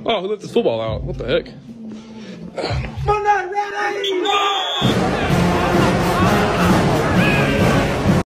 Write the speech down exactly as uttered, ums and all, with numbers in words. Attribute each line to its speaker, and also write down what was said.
Speaker 1: Oh, who let this football out? What the heck?